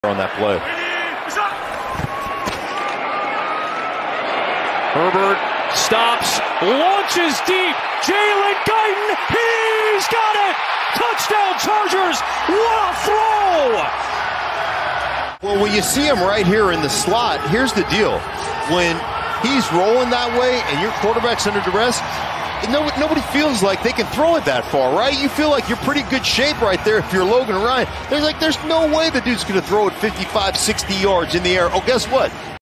on that play. Herbert stops, launches deep. Jalen, Guyton, he's got it! Touchdown Chargers! What a throw! Well, when you see him right here in the slot, here's the deal. When he's rolling that way and your quarterback's under duress, nobody feels like they can throw it that far, right? You feel like you're pretty good shape right there if you're Logan Ryan. There's no way the dude's going to throw it 55, 60 yards in the air. Oh, guess what?